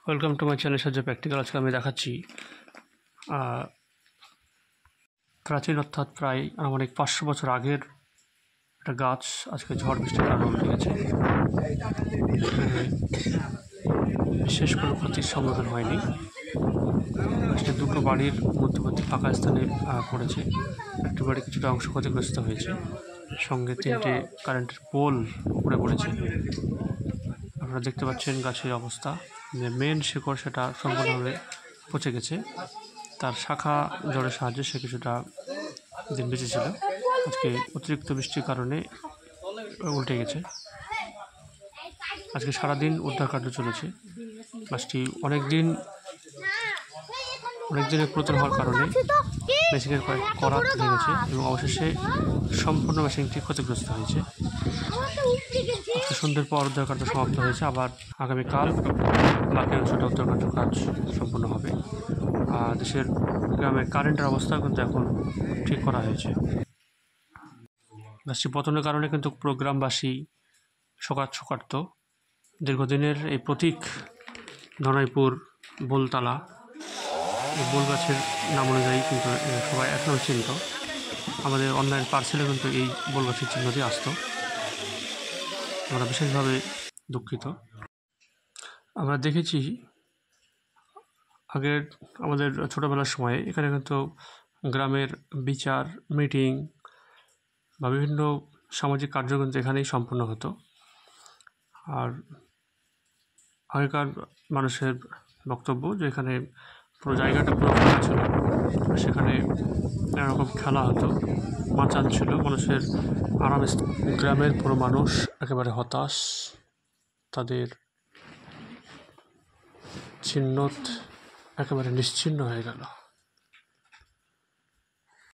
Welcome to my channel সাহায্য practical. আজকে আমি দেখাচ্ছি প্রাচীন অর্থাৎ প্রায় আনুমানিক 500 বছর আগের একটা গাছ আজকে ঝড় বৃষ্টির কারণে উল্টে গেছে। বিশেষ কোনো ক্ষতির সম্মুখীন হয়নি। গাছটি দুটো বাড়ির মধ্যবর্তী ফাঁকা স্থানে পড়েছে। একটি বাড়ি কিছুটা অংশ ক্ষতিগ্রস্ত হয়েছে, সঙ্গে 3টে কারেন্টের পোল উপড়ে পড়েছে। আপনারা দেখতে পাচ্ছেন গাছের অবস্থা, যে মেন শিকড় সেটা সম্পূর্ণভাবে পচে গেছে। তার শাখা জড়ের সাহায্যে সে কিছুটা দিন বেঁচে ছিল। আজকে অতিরিক্ত বৃষ্টির কারণে উল্টে গেছে। আজকে সারাদিন উদ্ধার কার্য চলেছে। গাছটি অনেক দিনের পুরাতন হওয়ার কারণে মেশিনের করাত ভেঙেছে এবং অবশেষে সম্পূর্ণ মেশিনটি ক্ষতিগ্রস্ত হয়েছে। আজকে সন্ধ্যের পর উদ্ধার কার্য সমাপ্ত হয়েছে। আবার আগামীকাল বাকি অংশটা উদ্ধার কার্য কাজ সম্পূর্ণ হবে। দেশের গ্রামের কারেন্টের অবস্থা কিন্তু এখন ঠিক করা হয়েছে। গাছটি পতনের কারণে কিন্তু পুরো গ্রামবাসী শোকার্ত। দীর্ঘদিনের এই প্রতীক ধনাইপুর বোলতলা, এই বোল গাছের নাম অনুযায়ী কিন্তু সবাই এখনও চিনত। আমাদের অনলাইন পার্সেলে কিন্তু এই বোল গাছের চিহ্নটি আসতো। আমরা বিশেষভাবে দুঃখিত। আমরা দেখেছি আগের আমাদের ছোটোবেলার সময়ে এখানে কিন্তু গ্রামের বিচার, মিটিং বা বিভিন্ন সামাজিক কার্য কিন্তু এখানেই সম্পন্ন হতো। আর আগেকার মানুষের বক্তব্য যে এখানে পুরো জায়গাটা পুরো ফাঁকা ছিল, সেখানে নানারকম খেলা হতো, মাচান ছিল, মানুষের আরাম। গ্রামের পুরো মানুষ একেবারে হতাশ, তাদের চিহ্ন একেবারে নিশ্চিহ্ন হয়ে গেল।